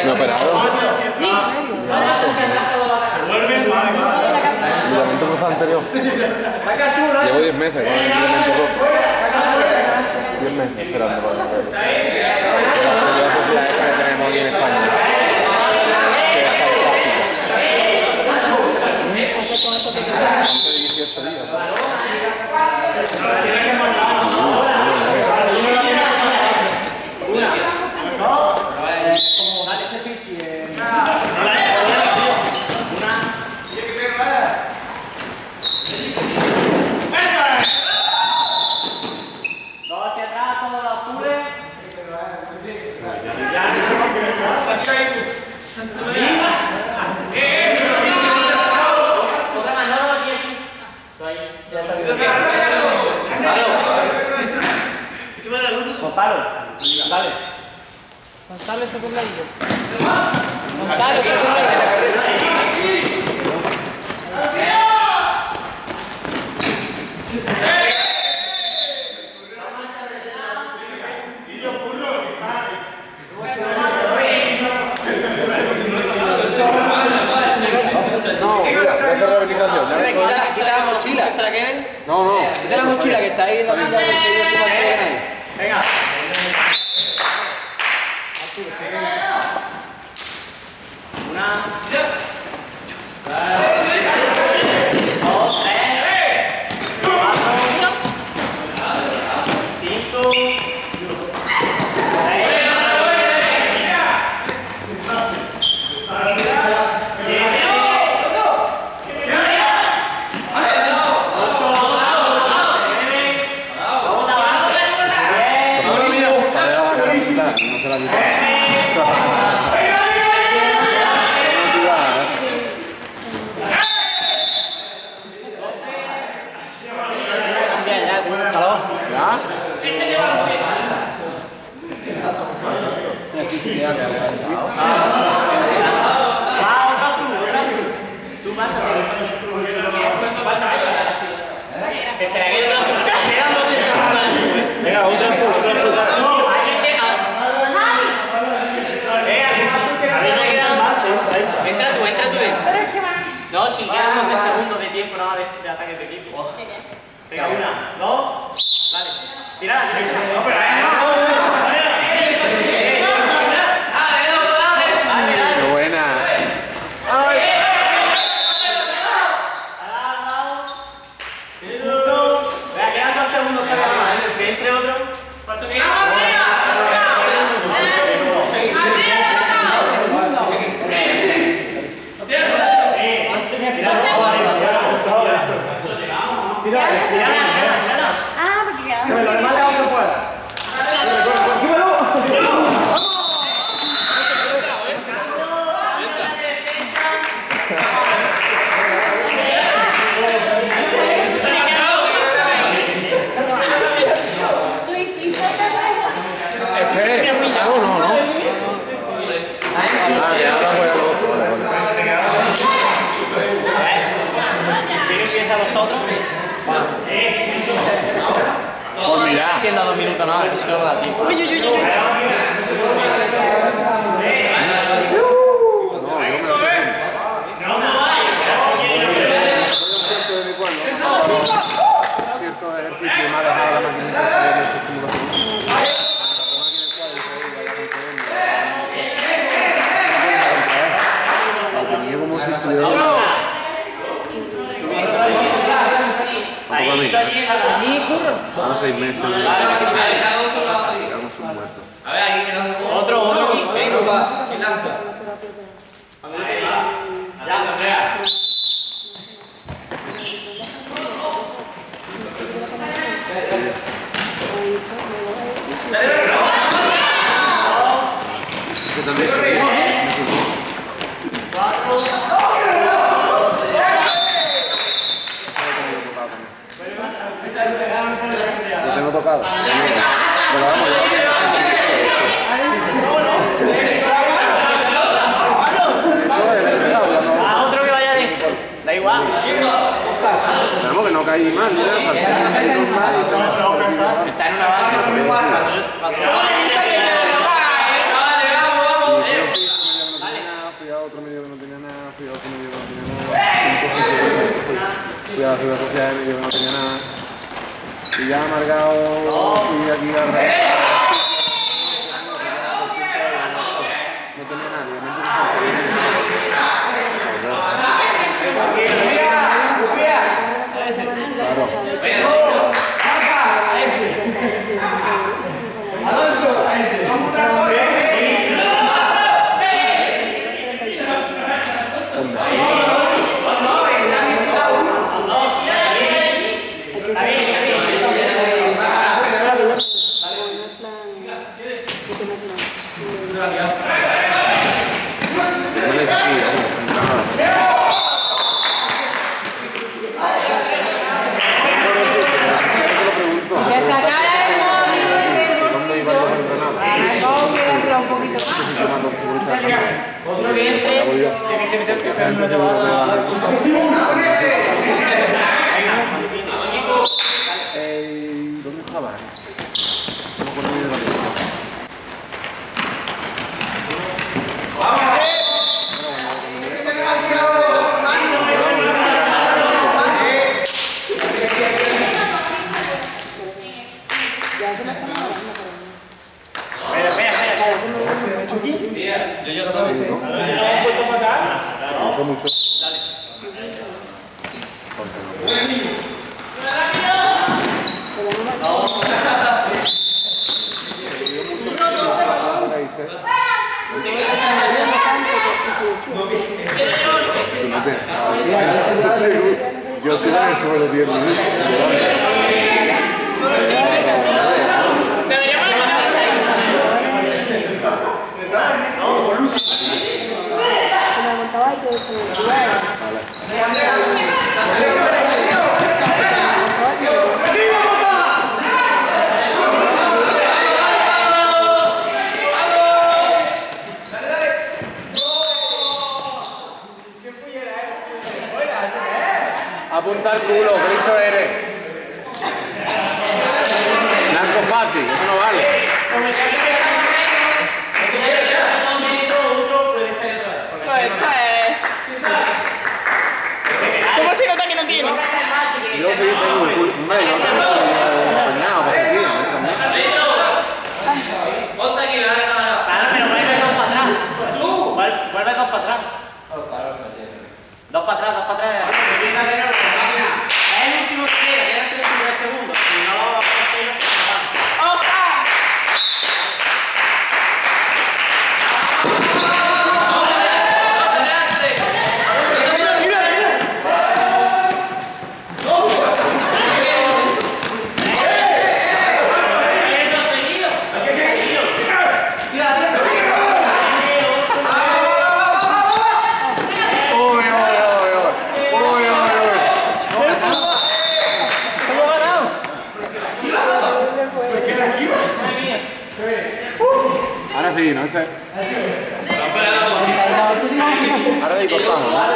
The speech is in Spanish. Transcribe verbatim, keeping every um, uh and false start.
¿Me operaron? Se vuelve mal. Ligamento cruzado anterior. Llevo diez meses con el ligamento roto. diez meses esperando para la sociedad esta que tenemos aquí en España. Antes de dieciocho días. Tiene que pasar. Como dale ese fichi. Gonzalo, dale. Gonzalo, está con la hija. Gonzalo, está con la hija. No, mira, voy a hacer rehabilitación. Quita la mochila. ¿Se la queden? No, no. Quita la mochila que está ahí en la silla porque yo soy la chica. Venga. Una. Dos, tres. Cuatro. Cinco. No se la quita. Ya, ya, calor. ¿Ya? Aquí, ya, ya. Que se la quede otra azul. Quedan doce segundos. Venga, otra azul, otra azul. No, hay que quedar. Venga, a mí me quedan más, ¿eh? Entra tú, entra tú dentro. No, si quedan doce segundos de tiempo nada más de, de ataque de equipo. Venga, una, dos, vale. Tírala, tírala. No, pero Qué buena. Venga, quedan dos segundos para nada, ¿eh? Que entre otro. ¿Cuánto queda? Ah, porque quedamos. Este, no, no, no. Ah, que ahora juega los otros. Vale, vale. ¿Quién empieza vosotros? Pues mira. Haciendo dos minutos nada, que si no da tiempo. Uy, uy, uy, uy. Cierto ejercicio me ha dejado la maquinita para ver sus estimulaciones. La tenía como si estuviera... Allí, curro. Hace seis meses. Quedamos sus muertos. A ver, aquí quedamos. Otro, otro aquí. Venga, ¿quién lanza? Ya, Andrea. Que también lo tengo tocado. Pero vamos, A otro que vaya dentro. Da igual. tenemos que no caí mal, mira, Está en una base. Cuando yo... Cuando yo... Fui a la ciudad social y yo no tenía nada. Y ya amargado y aquí al revés. No tenía nadie, no Otro que entre. ¿Dónde estaba? No me acuerdo bien de la película. Yo llego también. Mucho, mucho. Dale. Yo estoy en el suelo diez minutos. Apunta el culo, que listo eres. Blanco fácil, eso no vale. ¿Cómo se nota que no tiene? Yo sí tengo un culo. Hombre, yo tengo un pañado para aquí. Ponte aquí, dale, dale. Claro, pero vuelve dos para atrás. Vuelve dos para atrás. Dos para atrás, dos para atrás. Es el último que queda, quedan treinta y tres segundos. Si no lo vamos a conseguir, Ahora sí, ¿no? Este... Ahora sí cortamos, ¿no?